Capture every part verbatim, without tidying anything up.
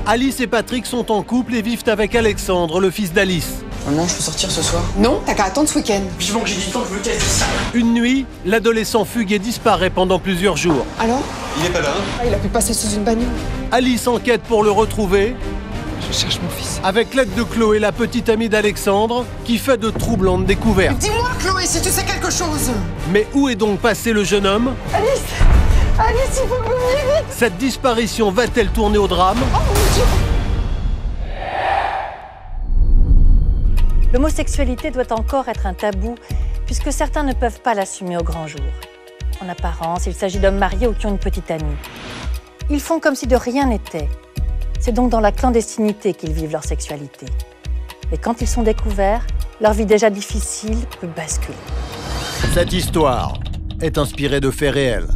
Alice et Patrick sont en couple et vivent avec Alexandre, le fils d'Alice. Maman, je peux sortir ce soir? Non, t'as qu'à attendre ce week-end. Vivement que j'ai du temps, je veux casse d'ici. Une nuit, l'adolescent fugue et disparaît pendant plusieurs jours. Alors? Il est pas là. Ah, il a pu passer sous une bagnole. Alice enquête pour le retrouver. Je cherche mon fils. Avec l'aide de Chloé, la petite amie d'Alexandre, qui fait de troublantes découvertes. Dis-moi, Chloé, si tu sais quelque chose. Mais où est donc passé le jeune homme? Alice! Alice, il faut que vous veniez vite! Cette disparition va-t-elle tourner au drame? Oh mon Dieu! L'homosexualité doit encore être un tabou, puisque certains ne peuvent pas l'assumer au grand jour. En apparence, il s'agit d'hommes mariés ou qui ont une petite amie. Ils font comme si de rien n'était. C'est donc dans la clandestinité qu'ils vivent leur sexualité. Et quand ils sont découverts, leur vie déjà difficile peut basculer. Cette histoire est inspirée de faits réels.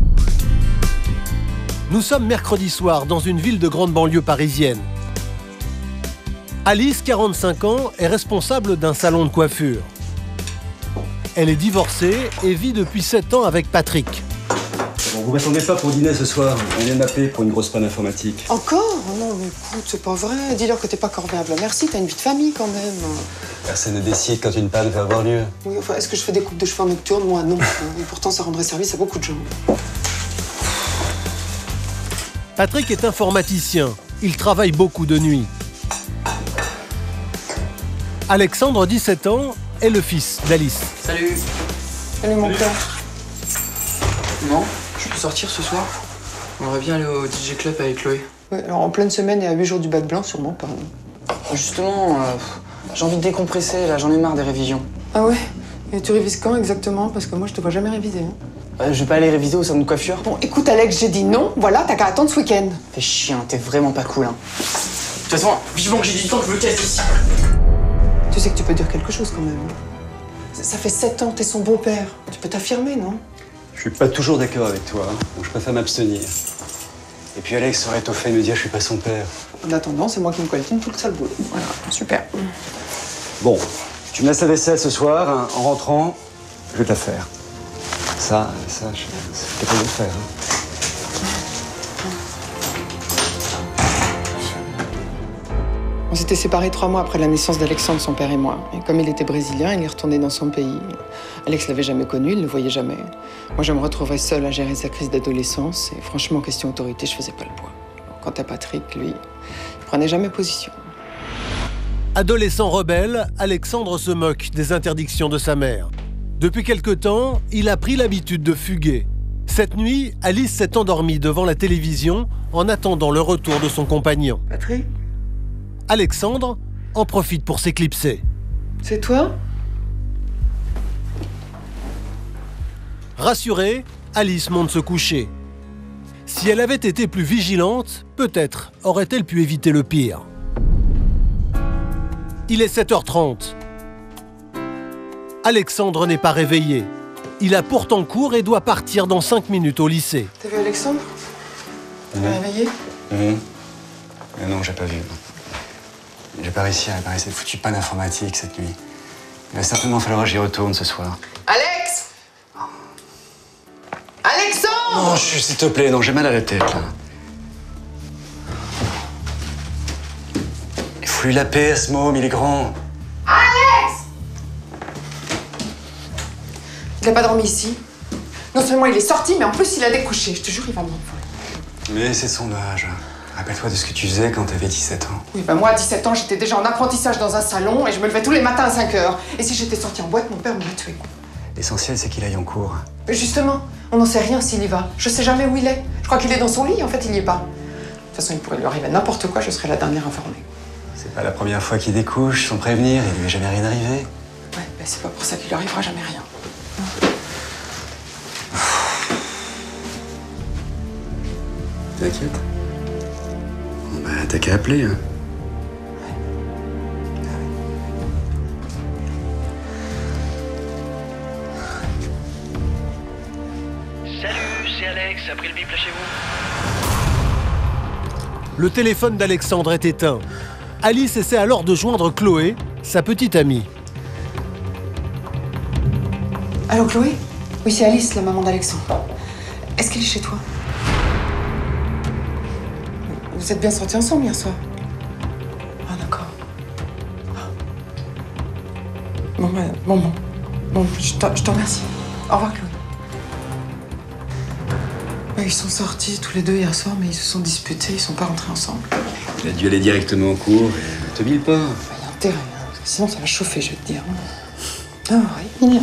Nous sommes mercredi soir dans une ville de grande banlieue parisienne. Alice, quarante-cinq ans, est responsable d'un salon de coiffure. Elle est divorcée et vit depuis sept ans avec Patrick. Bon, vous m'attendez pas pour dîner ce soir. On vient de m'appeler pour une grosse panne informatique. Encore? Oh non, mais écoute, c'est pas vrai. Dis-leur que t'es pas corvéable. Merci, t'as une vie de famille quand même. Personne ne décide quand une panne va avoir lieu. Oui, enfin, est-ce que je fais des coupes de cheveux nocturnes? Moi, non. Et pourtant, ça rendrait service à beaucoup de gens. Patrick est informaticien. Il travaille beaucoup de nuit. Alexandre, dix-sept ans, est le fils d'Alice. Salut. Salut, mon père. Maman, je peux sortir ce soir? On aimerait bien aller au D J Club avec Chloé. Ouais, alors en pleine semaine et à huit jours du bac blanc, sûrement pas. Justement, euh, j'ai envie de décompresser, là, j'en ai marre des révisions. Ah ouais? Et tu révises quand exactement? Parce que moi, je te vois jamais réviser. Hein. Euh, je vais pas aller réviser au salon de coiffure. Bon, écoute, Alex, j'ai dit non. Voilà, t'as qu'à attendre ce week-end. Fais chier, hein, t'es vraiment pas cool, hein. De toute façon, vivement que j'ai du temps, je veux casse d'ici. Tu sais que tu peux dire quelque chose quand même. Ça fait sept ans, t'es son beau-père. Tu peux t'affirmer, non? Je suis pas toujours d'accord avec toi, hein, donc je préfère m'abstenir. Et puis Alex aurait au fait de me dire que je suis pas son père. En attendant, c'est moi qui me coltine tout le sale boulot. Voilà, super. Bon, tu me laisses la vaisselle ce soir, hein, en rentrant, je vais te la faire. Ça, ça, je suis capable de le faire. Hein. On s'était séparés trois mois après la naissance d'Alexandre, son père et moi. Et comme il était brésilien, il est retourné dans son pays. Alex l'avait jamais connu, il ne le voyait jamais. Moi, je me retrouvais seule à gérer sa crise d'adolescence. Et franchement, question autorité, je faisais pas le poids. Quant à Patrick, lui, il prenait jamais position. Adolescent rebelle, Alexandre se moque des interdictions de sa mère. Depuis quelque temps, il a pris l'habitude de fuguer. Cette nuit, Alice s'est endormie devant la télévision en attendant le retour de son compagnon. Patrick? Alexandre en profite pour s'éclipser. C'est toi? Rassurée, Alice monte se coucher. Si elle avait été plus vigilante, peut-être aurait-elle pu éviter le pire. Il est sept heures trente. Alexandre n'est pas réveillé. Il a pourtant cours et doit partir dans cinq minutes au lycée. T'as vu Alexandre? Tu l'as réveillé? Mmh. Mais non, j'ai pas vu. J'ai pas réussi à réparer cette foutue panne informatique cette nuit. Il va certainement falloir que j'y retourne ce soir. Alex! Alexandre! Non, chut, s'il te plaît, non, j'ai mal à la tête, là. Il faut lui la paix à ce môme, il est grand. Alex! Il a pas dormi ici. Non seulement il est sorti, mais en plus il a découché. Je te jure, il va m'envoler. Mais c'est son âge. Rappelle-toi de ce que tu faisais quand t'avais dix-sept ans. Oui, ben moi, à dix-sept ans, j'étais déjà en apprentissage dans un salon et je me levais tous les matins à cinq heures. Et si j'étais sortie en boîte, mon père m'aurait tuée. L'essentiel, c'est qu'il aille en cours. Mais justement, on n'en sait rien s'il y va. Je sais jamais où il est. Je crois qu'il est dans son lit, en fait, il n'y est pas. De toute façon, il pourrait lui arriver n'importe quoi, je serais la dernière informée. C'est pas la première fois qu'il découche, sans prévenir, il lui est jamais rien arrivé. Ouais, ben c'est pas pour ça qu'il lui arrivera jamais rien. T'inquiète. Bon, bah, t'as qu'à appeler, hein. Salut, c'est Alex, après le bip là chez vous. Le téléphone d'Alexandre est éteint. Alice essaie alors de joindre Chloé, sa petite amie. Allô, Chloé? Oui, c'est Alice, la maman d'Alexandre. Est-ce qu'elle est chez toi? Vous êtes bien sortis ensemble hier soir? Ah, d'accord. Bon, ben, bon, bon. Bon, je te, je te remercie. Au revoir, Chloé. Ouais, ils sont sortis tous les deux hier soir, mais ils se sont disputés, ils sont pas rentrés ensemble. Il a dû aller directement au cours et te bile pas. Il y a intérêt, hein, parce que sinon ça va chauffer, je vais te dire. Ah, oui, mignon.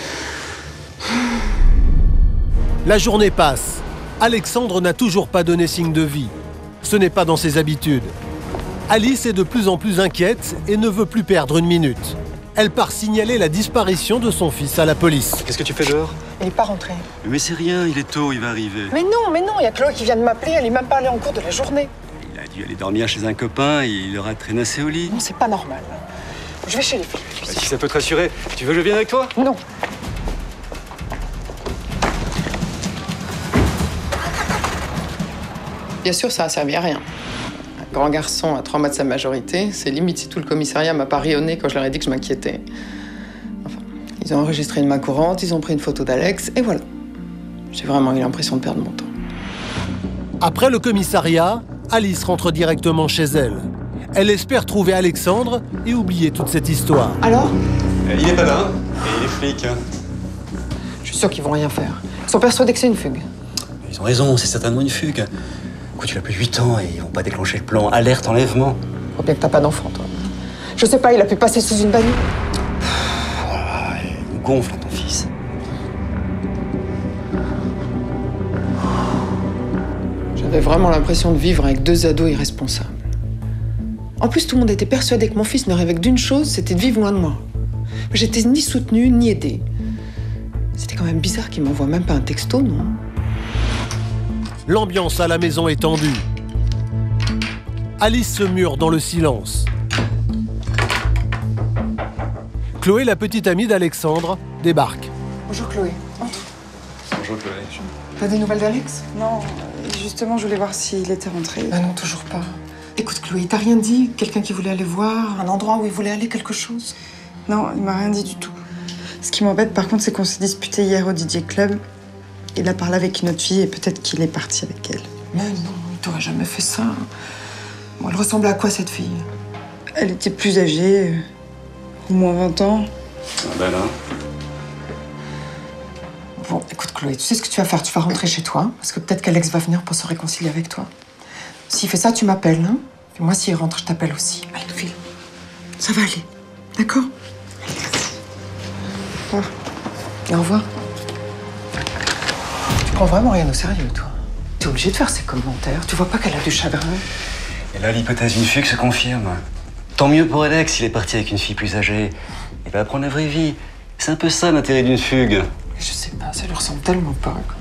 La journée passe. Alexandre n'a toujours pas donné signe de vie. Ce n'est pas dans ses habitudes. Alice est de plus en plus inquiète et ne veut plus perdre une minute. Elle part signaler la disparition de son fils à la police. Qu'est-ce que tu fais dehors? Il est pas rentré. Mais c'est rien, il est tôt, il va arriver. Mais non, mais non, il y a Chloé qui vient de m'appeler, elle est même pas allée en cours de la journée. Il a dû aller dormir chez un copain et il aura traînassé au lit. Non, c'est pas normal. Je vais chez les filles. Bah, si ça peut te rassurer, tu veux que je vienne avec toi? Non. Bien sûr, ça a servi à rien. Un grand garçon à trois mois de sa majorité, c'est limite si tout le commissariat m'a pas rayonné quand je leur ai dit que je m'inquiétais. Enfin, ils ont enregistré une main courante, ils ont pris une photo d'Alex, et voilà. J'ai vraiment eu l'impression de perdre mon temps. Après le commissariat, Alice rentre directement chez elle. Elle espère trouver Alexandre et oublier toute cette histoire. Alors? Il est pas là, et il est flic. Je suis sûre qu'ils vont rien faire. Ils sont persuadés que c'est une fugue. Ils ont raison, c'est certainement une fugue. Écoute, il a plus de huit ans et ils vont pas déclencher le plan alerte enlèvement. Faut bien que t'as pas d'enfant, toi. Je sais pas, il a pu passer sous une bagnole. Oh là là, il me gonfle, ton fils. J'avais vraiment l'impression de vivre avec deux ados irresponsables. En plus, tout le monde était persuadé que mon fils ne rêvait que d'une chose, c'était de vivre loin de moi. J'étais ni soutenue, ni aidée. C'était quand même bizarre qu'il m'envoie même pas un texto, non? L'ambiance à la maison est tendue. Alice se mure dans le silence. Chloé, la petite amie d'Alexandre, débarque. Bonjour Chloé, entre. Bonjour Chloé. T'as des nouvelles d'Alex? Non, justement, je voulais voir s'il était rentré. Bah non, toujours pas. Écoute Chloé, t'as rien dit? Quelqu'un qui voulait aller voir? Un endroit où il voulait aller, quelque chose? Non, il m'a rien dit du tout. Ce qui m'embête, par contre, c'est qu'on s'est disputé hier au D J Club. Il a parlé avec une autre fille et peut-être qu'il est parti avec elle. Mais non, il t'aurait jamais fait ça. Bon, elle ressemblait à quoi, cette fille? Elle était plus âgée, euh, au moins vingt ans. Ah ben là. Bon, écoute Chloé, tu sais ce que tu vas faire? Tu vas rentrer chez toi, parce que peut-être qu'Alex va venir pour se réconcilier avec toi. S'il fait ça, tu m'appelles, hein? Et moi, s'il rentre, je t'appelle aussi. Allez, file. Ça va aller. D'accord? Allez, merci. Au revoir. Au revoir. Tu prends vraiment rien au sérieux, toi. T'es obligé de faire ces commentaires. Tu vois pas qu'elle a du chagrin? Et là, l'hypothèse d'une fugue se confirme. Tant mieux pour Alex, il est parti avec une fille plus âgée. Il va apprendre la vraie vie. C'est un peu ça l'intérêt d'une fugue. Je sais pas, ça lui ressemble tellement pas. Quoi.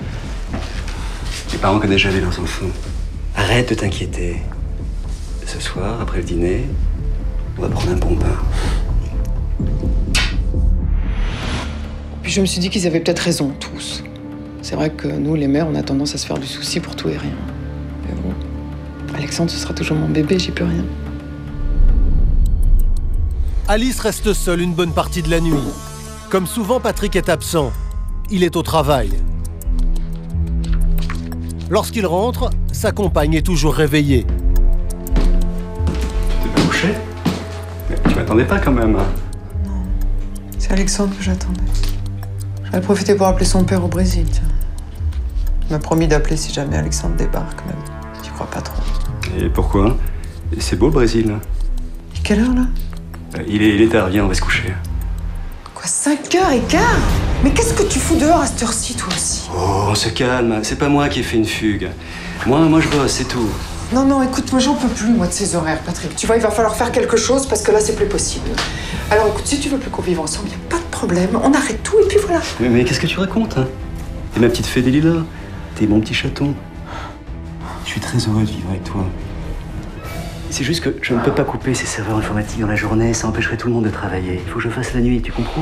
Les parents connaissent jamais leurs enfants. Arrête de t'inquiéter. Ce soir, après le dîner, on va prendre un bon bain. Puis je me suis dit qu'ils avaient peut-être raison, tous. C'est vrai que nous, les mères, on a tendance à se faire du souci pour tout et rien. Mais bon, Alexandre, ce sera toujours mon bébé, j'y peux rien. Alice reste seule une bonne partie de la nuit. Comme souvent, Patrick est absent. Il est au travail. Lorsqu'il rentre, sa compagne est toujours réveillée. Tu t'es pas couché? Mais tu m'attendais pas quand même. Non, c'est Alexandre que j'attendais. J'avais profité pour appeler son père au Brésil, tiens. Il m'a promis d'appeler si jamais Alexandre débarque, même. J'y crois pas trop. Et pourquoi? C'est beau le Brésil. Et quelle heure, là? Il est, il est tard, viens, on va se coucher. Quoi, cinq heures et quart? Mais qu'est-ce que tu fous dehors à cette heure-ci, toi aussi? Oh, on se calme, c'est pas moi qui ai fait une fugue. Moi, moi je bosse, c'est tout. Non, non, écoute, moi j'en peux plus, moi, de ces horaires, Patrick. Tu vois, il va falloir faire quelque chose parce que là, c'est plus possible. Alors écoute, si tu veux plus qu'on vive ensemble, y a pas de problème, on arrête tout et puis voilà. Mais, mais qu'est-ce que tu racontes, hein? T'es ma petite fée des lilas, t'es mon petit chaton. Je suis très heureux de vivre avec toi. C'est juste que je ne peux pas couper ces serveurs informatiques dans la journée, ça empêcherait tout le monde de travailler. Il faut que je fasse la nuit, tu comprends?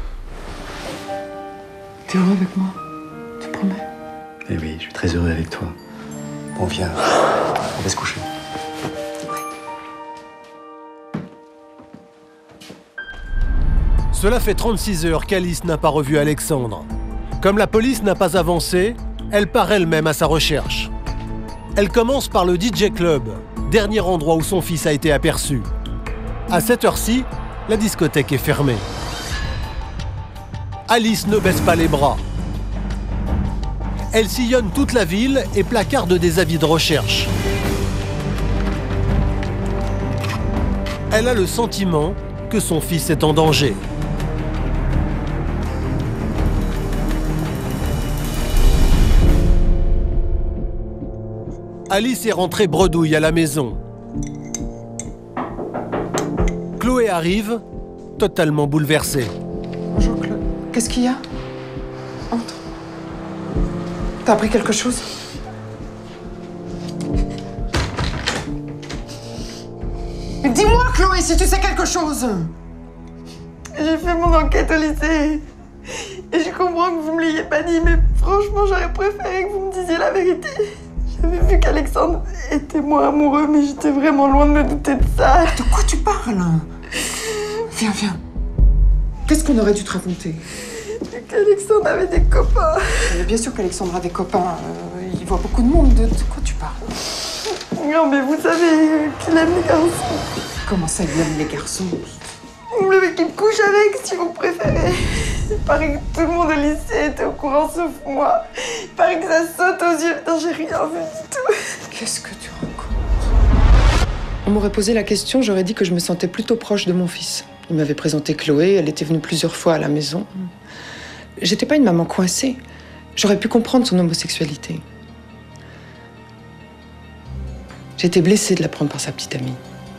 T'es heureux avec moi? Tu promets? Eh oui, je suis très heureux avec toi. Bon, viens, on va se coucher. Cela fait trente-six heures qu'Alice n'a pas revu Alexandre. Comme la police n'a pas avancé, elle part elle-même à sa recherche. Elle commence par le D J Club, dernier endroit où son fils a été aperçu. À cette heure-ci, la discothèque est fermée. Alice ne baisse pas les bras. Elle sillonne toute la ville et placarde des avis de recherche. Elle a le sentiment que son fils est en danger. Alice est rentrée bredouille à la maison. Chloé arrive, totalement bouleversée. Bonjour Chloé. Qu'est-ce qu'il y a? Entre. T'as appris quelque chose? Mais dis-moi Chloé si tu sais quelque chose. J'ai fait mon enquête au lycée. Et je comprends que vous me l'ayez pas dit, mais franchement, j'aurais préféré que vous me disiez la vérité. J'avais vu qu'Alexandre était moins amoureux, mais j'étais vraiment loin de me douter de ça. De quoi tu parles? Viens, viens. Qu'est-ce qu'on aurait dû te raconter? Qu'Alexandre avait des copains. Mais bien sûr qu'Alexandre a des copains. Euh, il voit beaucoup de monde. De, de quoi tu parles? Non, mais vous savez qu'il aime les garçons. Comment ça, il aime les garçons? Le mec qui me couche avec, si vous préférez. Il paraît que tout le monde au lycée était au courant sauf moi. Il paraît que ça saute aux yeux. Putain, j'ai rien vu du tout. Qu'est-ce que tu racontes? On m'aurait posé la question, j'aurais dit que je me sentais plutôt proche de mon fils. Il m'avait présenté Chloé, elle était venue plusieurs fois à la maison. J'étais pas une maman coincée. J'aurais pu comprendre son homosexualité. J'ai été blessée de l'apprendre par sa petite amie.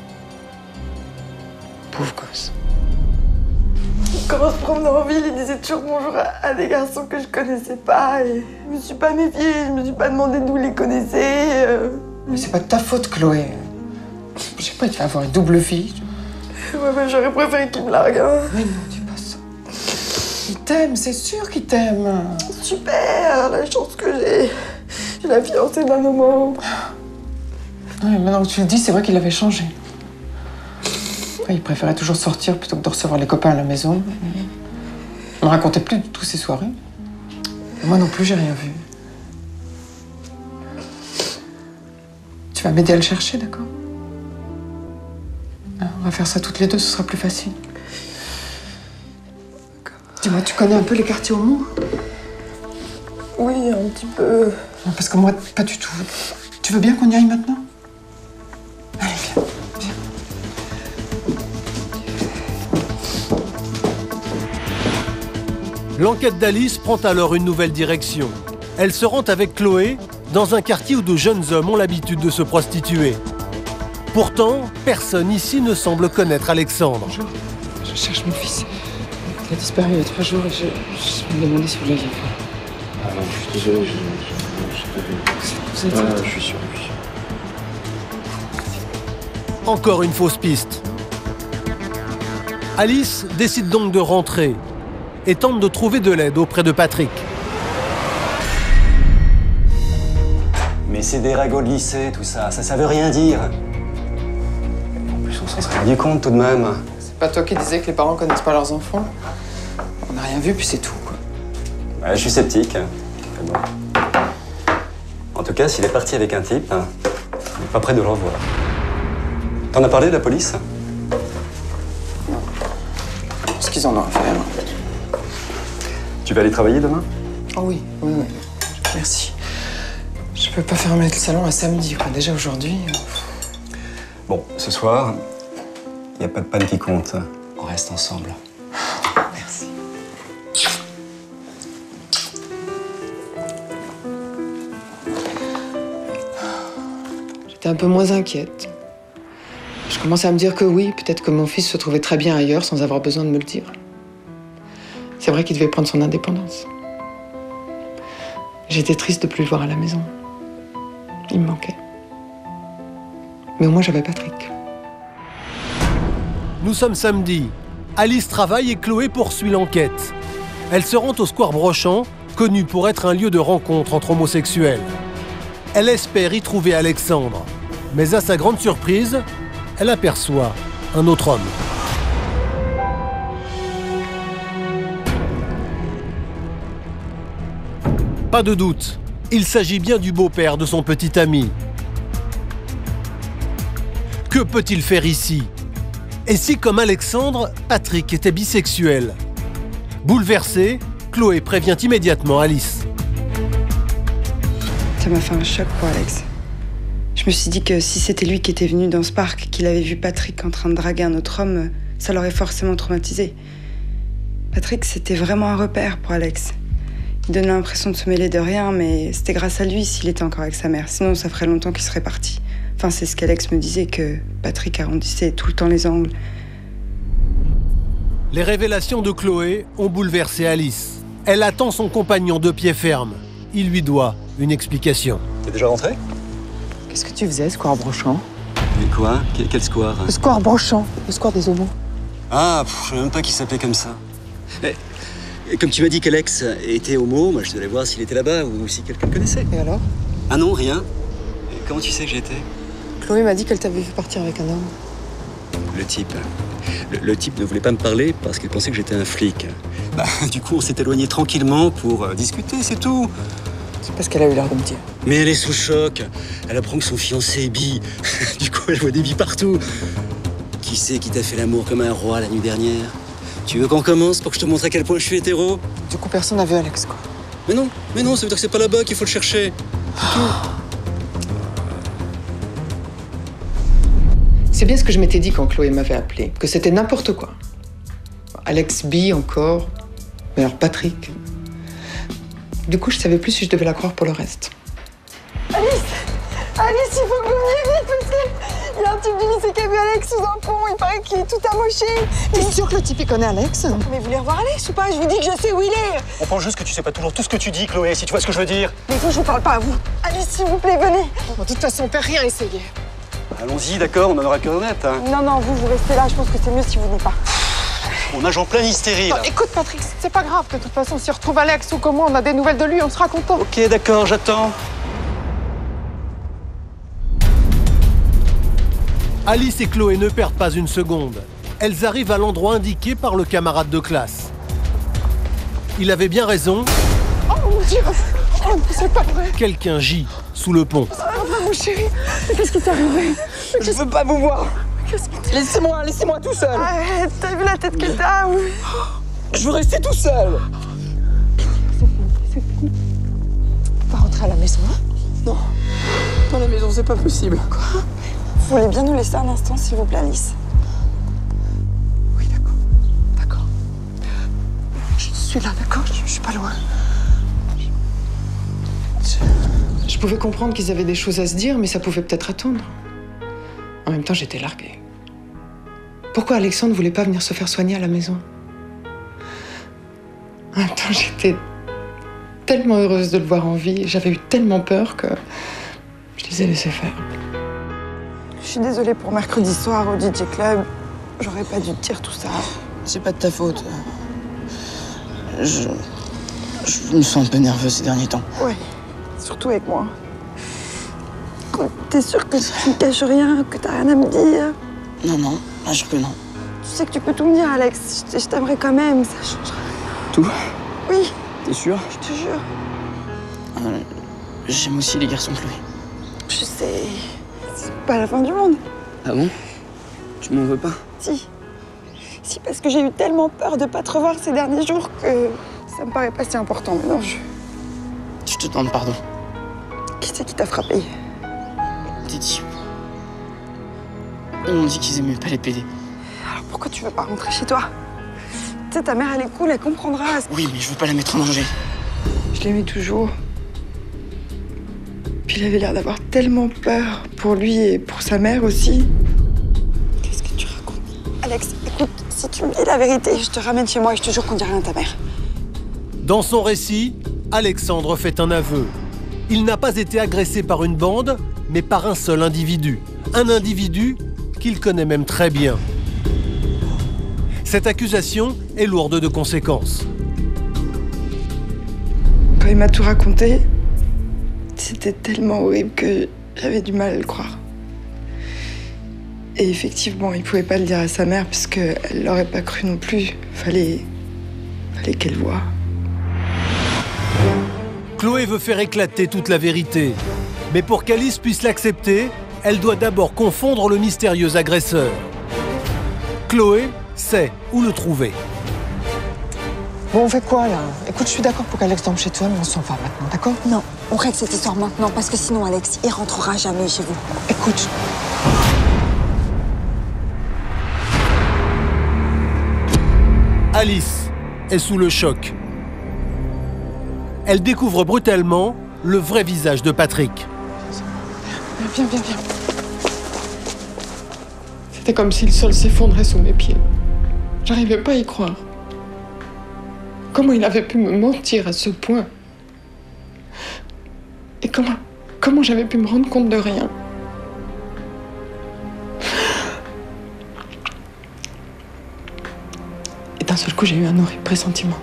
Pauvre gosse. Quand on se promenait en ville, il disait toujours bonjour à, à des garçons que je connaissais pas. Et je me suis pas méfiée, je me suis pas demandé d'où les connaissait. Euh... Mais c'est pas de ta faute, Chloé. Je sais pas, il va avoir une double vie. Ouais, mais j'aurais préféré qu'il me largue. Hein. Mais non, dis pas ça. Il t'aime, c'est sûr qu'il t'aime. Super, la chance que j'ai. J'ai la fiancée d'un homme. Ouais, maintenant que tu le dis, c'est vrai qu'il avait changé. Ouais, il préférait toujours sortir plutôt que de recevoir les copains à la maison. Il me racontait plus du tout ses soirées. Et moi non plus, j'ai rien vu. Tu vas m'aider à le chercher, d'accord? On va faire ça toutes les deux, ce sera plus facile. Dis-moi, tu connais un peu les quartiers au Mans? Oui, un petit peu. Non, parce que moi, pas du tout. Tu veux bien qu'on y aille maintenant? Allez, viens, viens. L'enquête d'Alice prend alors une nouvelle direction. Elle se rend avec Chloé dans un quartier où de jeunes hommes ont l'habitude de se prostituer. Pourtant, personne ici ne semble connaître Alexandre. Bonjour, je cherche mon fils. Il a disparu il y a trois jours et je, je me demandais si vous l'aviez vu. Ah non, je suis désolé, je n'ai pas vu. Vous êtes Ah, je suis sûr, oui. Encore une fausse piste. Alice décide donc de rentrer et tente de trouver de l'aide auprès de Patrick. Mais c'est des ragots de lycée, tout ça. Ça, ça veut rien dire. En plus, on s'en serait rendu compte tout de même. C'est pas toi qui disais que les parents connaissent pas leurs enfants? On n'a rien vu, puis c'est tout, quoi. Ouais, je suis sceptique. Mais bon. En tout cas, s'il est parti avec un type, il n'est pas prêt de le revoir. T'en as parlé de la police? Ce qu'ils en ont à faire. Tu vas aller travailler demain? Oh oui, oui, oui. Merci. Je peux pas fermer le salon à samedi, quoi. Déjà aujourd'hui. Bon, ce soir, il n'y a pas de panne qui compte. On reste ensemble. Merci. J'étais un peu moins inquiète. Je commençais à me dire que oui, peut-être que mon fils se trouvait très bien ailleurs sans avoir besoin de me le dire. C'est vrai qu'il devait prendre son indépendance. J'étais triste de plus le voir à la maison. Il me manquait. Mais au moins j'avais Patrick. Nous sommes samedi. Alice travaille et Chloé poursuit l'enquête. Elle se rend au square Brochant, connu pour être un lieu de rencontre entre homosexuels. Elle espère y trouver Alexandre. Mais à sa grande surprise, elle aperçoit un autre homme. Pas de doute, Il s'agit bien du beau-père de son petit ami. Que peut-il faire ici? Et si, comme Alexandre, Patrick était bisexuel? Bouleversée, Chloé prévient immédiatement Alice. Ça m'a fait un choc pour Alex. Je me suis dit que si c'était lui qui était venu dans ce parc, qu'il avait vu Patrick en train de draguer un autre homme, ça l'aurait forcément traumatisé. Patrick, c'était vraiment un repère pour Alex. Il donnait l'impression de se mêler de rien, mais c'était grâce à lui s'il était encore avec sa mère. Sinon, ça ferait longtemps qu'il serait parti. Enfin, c'est ce qu'Alex me disait, que Patrick arrondissait tout le temps les angles. Les révélations de Chloé ont bouleversé Alice. Elle attend son compagnon de pied ferme. Il lui doit une explication. T'es déjà rentré? Qu'est-ce que tu faisais, square Brochant? Mais quoi? Quel, quel square? Le square Brochant, le square des homos. Ah, pff, je savais même pas qu'il s'appelait comme ça. Mais, comme tu m'as dit qu'Alex était homo, moi je devais voir s'il était là-bas ou si quelqu'un le connaissait. Et alors? Ah non, rien. Et comment tu sais que j'y étais? Chloé m'a dit qu'elle t'avait fait partir avec un homme. Le type. Le, le type ne voulait pas me parler parce qu'il pensait que j'étais un flic. Bah, du coup, on s'est éloigné tranquillement pour euh, discuter, c'est tout. C'est parce qu'elle a eu l'air de me dire. Mais elle est sous choc. Elle apprend que son fiancé est bi. Du coup, elle voit des bis partout. Qui c'est qui t'a fait l'amour comme un roi la nuit dernière? Tu veux qu'on commence pour que je te montre à quel point je suis hétéro? Du coup, personne n'a vu Alex, quoi. Mais non, mais non, ça veut dire que c'est pas là-bas qu'il faut le chercher. C'est tout. C'est bien ce que je m'étais dit quand Chloé m'avait appelé, que c'était n'importe quoi. Alex bi encore, mais alors Patrick. Du coup, je savais plus si je devais la croire pour le reste. Alice Alice, il faut que vous veniez vite parce qu'il y a un type du lycée qui a vu Alex sous un pont. Il paraît qu'il est tout amoché. T'es sûr que le type, il connaît Alex? Mais vous voulez revoir Alex ou pas? Je vous dis que je sais où il est. On pense juste que tu sais pas toujours tout ce que tu dis, Chloé, si tu vois ce que je veux dire. Mais vous, je vous parle pas à vous. Alice, s'il vous plaît, venez. De toute façon, on peut rien essayer. Allons-y, d'accord, on en aura que honnête. Hein. Non, non, vous, vous restez là. Je pense que c'est mieux si vous venez pas. On nage en pleine hystérie, là. Non, écoute, Patrick, c'est pas grave. De toute façon, si on retrouve Alex ou comment, on a des nouvelles de lui, on sera content. Ok, d'accord, j'attends. Alice et Chloé ne perdent pas une seconde. Elles arrivent à l'endroit indiqué par le camarade de classe. Il avait bien raison. Oh mon Dieu! Oh, c'est pas vrai! Quelqu'un gît sous le pont. Ah, mon chéri, qu'est-ce qui t'est arrivé? Je veux pas vous voir. Laissez-moi, laissez-moi tout seul! Arrête, t'as vu la tête que t'as? Oui. Je veux rester tout seul! C'est fini, c'est fini. On va rentrer à la maison, hein? Non. Dans la maison, c'est pas possible. Quoi? Vous voulez bien nous laisser un instant, s'il vous plaît, Alice? Oui, d'accord. D'accord. Je suis là, d'accord? Je, je suis pas loin. Je, je pouvais comprendre qu'ils avaient des choses à se dire, mais ça pouvait peut-être attendre. En même temps, j'étais larguée. Pourquoi Alexandre ne voulait pas venir se faire soigner à la maison? En même temps, j'étais tellement heureuse de le voir en vie. J'avais eu tellement peur que je les ai laissés faire. Je suis désolée pour mercredi soir au D J Club. J'aurais pas dû te dire tout ça. C'est pas de ta faute. Je... Je me sens un peu nerveuse ces derniers temps. Ouais, surtout avec moi. T'es sûre que tu ne caches rien, que t'as rien à me dire? Non, non, bien sûr que non. Tu sais que tu peux tout me dire, Alex. Je t'aimerais quand même, ça changera. Tout? Oui. T'es sûre? Je te jure. Euh, J'aime aussi les garçons, Chloé. Je sais. C'est pas la fin du monde. Ah bon? Tu m'en veux pas? Si. Si, parce que j'ai eu tellement peur de pas te revoir ces derniers jours que ça me paraît pas si important maintenant. Je... Je te demande pardon. Qui c'est qui t'a frappé? Des types. On dit qu'ils aimaient pas les pédés. Alors pourquoi tu veux pas rentrer chez toi? Tu sais, ta mère, elle est cool, elle comprendra. Oui, mais je veux pas la mettre en danger. Je l'aimais toujours. Puis il avait l'air d'avoir tellement peur pour lui et pour sa mère aussi. Qu'est-ce que tu racontes? Alex, écoute, si tu me dis la vérité, je te ramène chez moi et je te jure qu'on dit rien à ta mère. Dans son récit, Alexandre fait un aveu. Il n'a pas été agressé par une bande, mais par un seul individu. Un individu qu'il connaît même très bien. Cette accusation est lourde de conséquences. Quand il m'a tout raconté, c'était tellement horrible que j'avais du mal à le croire. Et effectivement, il pouvait pas le dire à sa mère parce qu'elle l'aurait pas cru non plus. Fallait, fallait qu'elle voie. Chloé veut faire éclater toute la vérité. Mais pour qu'Alice puisse l'accepter, elle doit d'abord confondre le mystérieux agresseur. Chloé sait où le trouver. Bon, on fait quoi, là? Écoute, je suis d'accord pour qu'Alex dorme chez toi, mais on s'en va maintenant, d'accord? Non, on règle cette histoire maintenant, parce que sinon, Alex, il rentrera jamais chez vous. Écoute... Alice est sous le choc. Elle découvre brutalement le vrai visage de Patrick. Viens, viens, viens. C'était comme si le sol s'effondrait sous mes pieds. J'arrivais pas à y croire. Comment il avait pu me mentir à ce point? Et comment, comment j'avais pu me rendre compte de rien? Et d'un seul coup, j'ai eu un horrible pressentiment.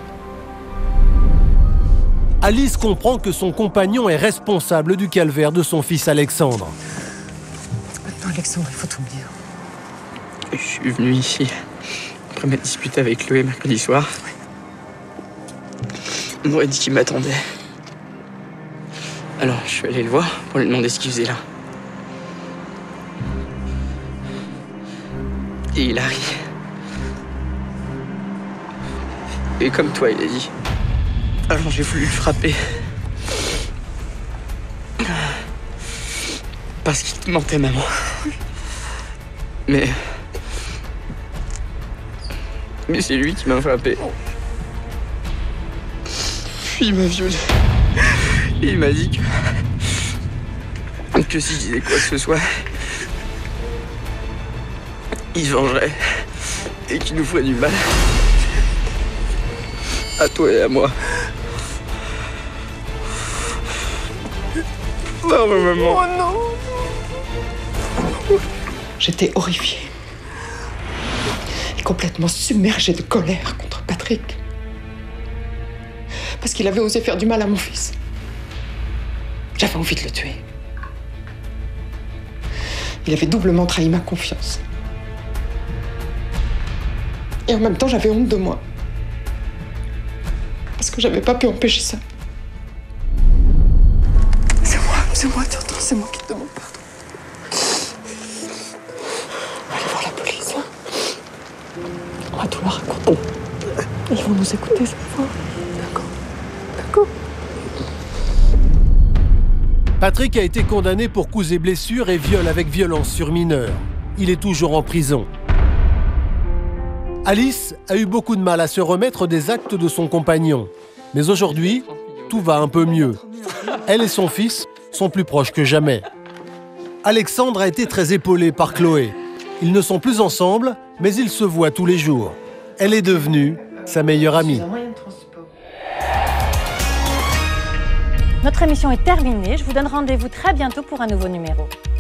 Alice comprend que son compagnon est responsable du calvaire de son fils Alexandre. Maintenant, Alexandre, il faut tout me dire. Je suis venu ici après ma dispute avec Chloé mercredi soir. On m'aurait dit qu'il m'attendait. Alors, je suis allé le voir pour lui demander ce qu'il faisait là. Et il a ri. Et comme toi, il a dit. Alors j'ai voulu le frapper. Parce qu'il te mentait, maman. Mais... Mais c'est lui qui m'a frappé. Puis il m'a violé. Et il m'a dit que... que si je disais quoi que ce soit, il se vengerait. Et qu'il nous ferait du mal. À toi et à moi. Non, mais maman. Oh non. J'étais horrifiée. Et complètement submergée de colère contre Patrick. Parce qu'il avait osé faire du mal à mon fils. J'avais envie de le tuer. Il avait doublement trahi ma confiance. Et en même temps, j'avais honte de moi. Parce que j'avais pas pu empêcher ça. C'est moi, c'est moi, tu entends, c'est moi qui te demande pardon. On va aller voir la police, hein. On va tout leur raconter. Ils vont nous écouter cette fois. D'accord. D'accord. Patrick a été condamné pour coups et blessures et viol avec violence sur mineur. Il est toujours en prison. Alice a eu beaucoup de mal à se remettre des actes de son compagnon. Mais aujourd'hui, tout va un peu mieux. Elle et son fils sont plus proches que jamais. Alexandre a été très épaulé par Chloé. Ils ne sont plus ensemble, mais ils se voient tous les jours. Elle est devenue sa meilleure amie. Notre émission est terminée. Je vous donne rendez-vous très bientôt pour un nouveau numéro.